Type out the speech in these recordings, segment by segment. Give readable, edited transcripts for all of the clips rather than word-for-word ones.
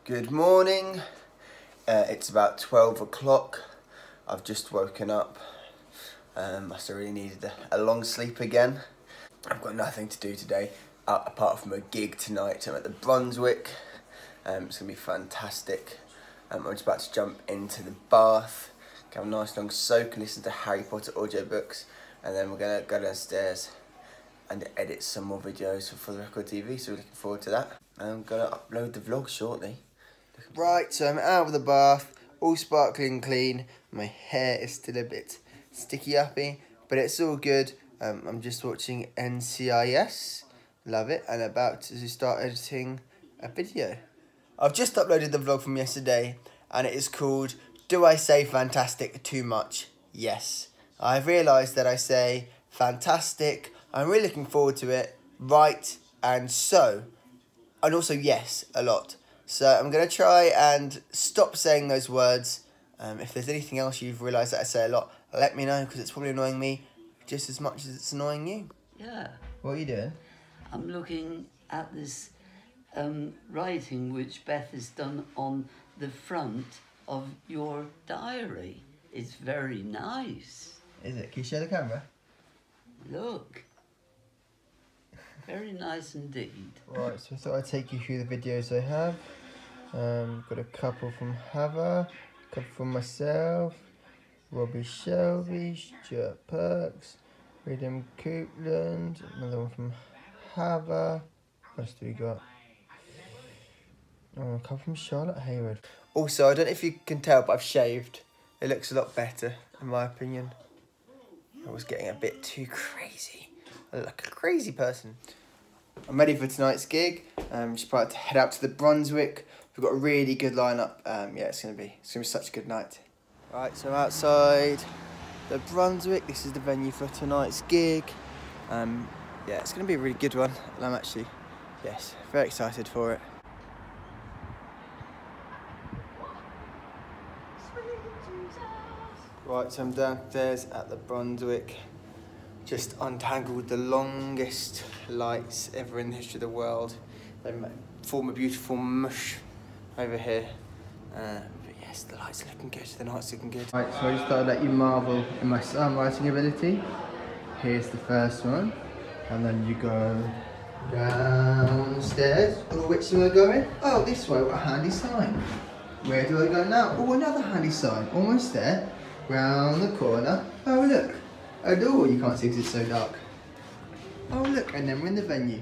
Good morning. It's about 12 o'clock. I've just woken up. Must have really needed a long sleep again. I've got nothing to do today apart from a gig tonight. I'm at the Brunswick. It's going to be fantastic. I'm just about to jump into the bath, have a nice long soak and listen to Harry Potter audiobooks, and then we're going to go downstairs and edit some more videos for the Record TV, so we're looking forward to that. I'm going to upload the vlog shortly. Right, so I'm out of the bath, all sparkling clean. My hair is still a bit sticky-uppy, but it's all good. I'm just watching NCIS, love it, and about to start editing a video. I've just uploaded the vlog from yesterday, and it is called, Do I Say Fantastic Too Much? Yes. I've realised that I say fantastic, I'm really looking forward to it, right, and so, and also yes, a lot. So I'm going to try and stop saying those words. If there's anything else you've realised that I say a lot, let me know, because it's probably annoying me just as much as it's annoying you. Yeah. What are you doing? I'm looking at this writing which Beth has done on the front of your diary. It's very nice. Is it? Can you show the camera? Look. Very nice indeed. Right, so I thought I'd take you through the videos I have. Got a couple from Hava, a couple from myself, Robbie Shelby, Stuart Perks, Freedom Coupland, another one from Hava. What else do we got? Oh, a couple from Charlotte Hayward. Also, I don't know if you can tell, but I've shaved. It looks a lot better, in my opinion. I was getting a bit too crazy. I look like a crazy person. I'm ready for tonight's gig. Just about to head out to the Brunswick. We've got a really good lineup. Yeah, it's gonna be such a good night. Right, so outside the Brunswick. This is the venue for tonight's gig. Yeah, it's gonna be a really good one, and I'm actually, yes, very excited for it. Right, so I'm downstairs at the Brunswick. Just untangled the longest lights ever in the history of the world. They form a beautiful mush over here. But yes, the lights are looking good, the night's looking good. Right, so I just thought I'd let you marvel in my songwriting ability. Here's the first one. And then you go downstairs. Oh, which way am I going? Oh, this way, what a handy sign. Where do I go now? Oh, another handy sign, almost there. Round the corner. Oh, look. A door, you can't see because it's so dark. Oh look, and then we're in the venue.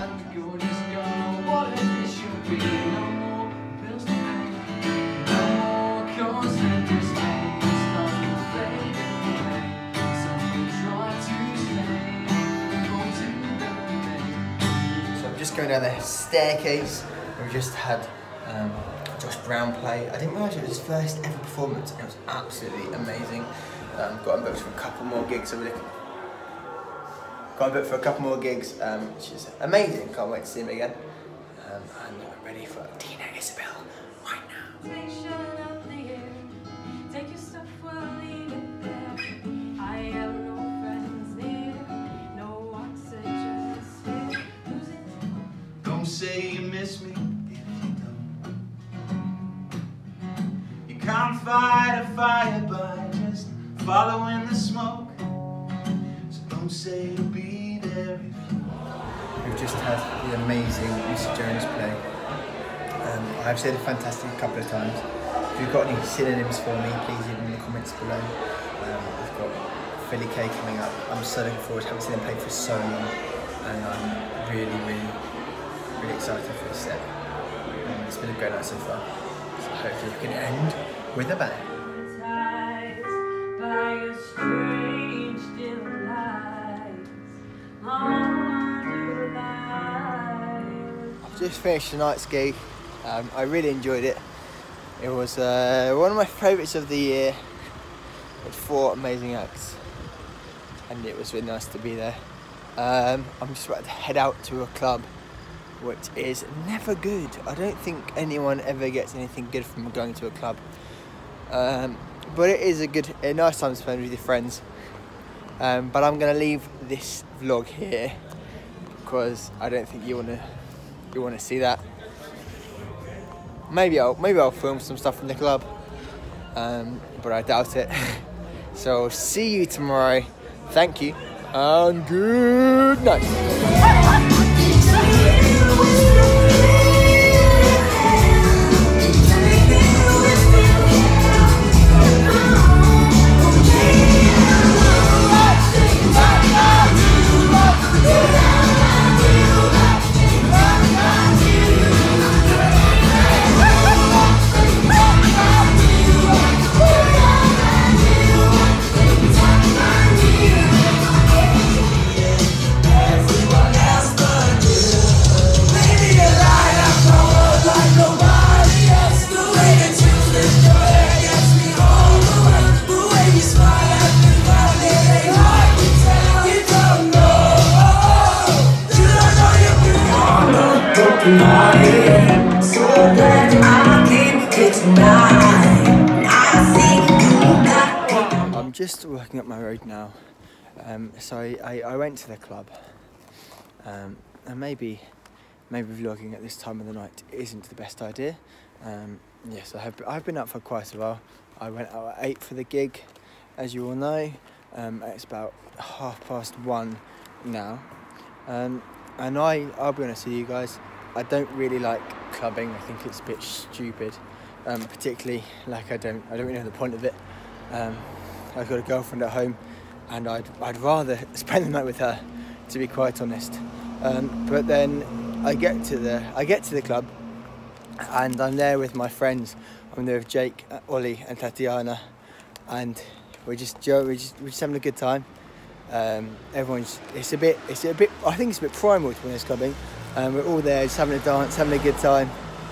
So I'm just going down the staircase. We've just had Josh Brown play. I didn't realise it was his first ever performance. It was absolutely amazing. Got him booked for a couple more gigs. Which is amazing. Can't wait to see him again. And I'm ready for Tina Isabel right now. Don't say you miss me if you don't. You can't fight a fire by just following the smoke. So don't say you'll be there if you won't. We've just had the amazing Mr. Jones play. I've said fantastic a couple of times. If you've got any synonyms for me, please leave them in the comments below. We've got Philly K coming up. I'm so looking forward to having seen him play for so long, and I'm really excited for this set. It's been a great night so far. So hopefully we can end with a bang. I've just finished tonight's gig. I really enjoyed it. It was one of my favourites of the year, with 4 amazing acts, and it was really nice to be there. I'm just about to head out to a club, which is never good. I don't think anyone ever gets anything good from going to a club. But it is a nice time to spend with your friends. But I'm gonna leave this vlog here because I don't think you wanna see that. maybe I'll film some stuff in the club, but I doubt it. So see you tomorrow. Thank you and good night. I'm just working up my road now, so I went to the club, and maybe vlogging at this time of the night isn't the best idea. Yes, I've been up for quite a while. I went out at 8 for the gig, as you all know. It's about 1:30 now, and I'll be honest with you guys, I don't really like clubbing. I think it's a bit stupid, particularly like I don't really know the point of it. I've got a girlfriend at home, and I'd rather spend the night with her, to be quite honest. But then I get to the club, and I'm there with my friends. I'm there with Jake, Ollie, and Tatiana, and we're just having a good time. It's a bit. I think it's a bit primal to be honest, clubbing. We're all there, just having a dance, having a good time.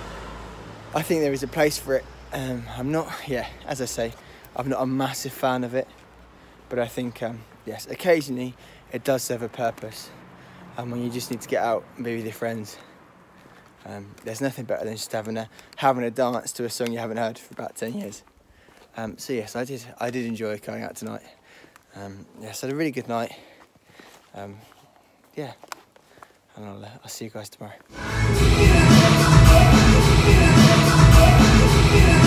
I think there is a place for it. As I say, I'm not a massive fan of it, but I think, yes, occasionally it does serve a purpose. And when you just need to get out and be with your friends, there's nothing better than just having a dance to a song you haven't heard for about 10 years. So yes, I did enjoy going out tonight. Yes, I had a really good night. Yeah, and I'll see you guys tomorrow.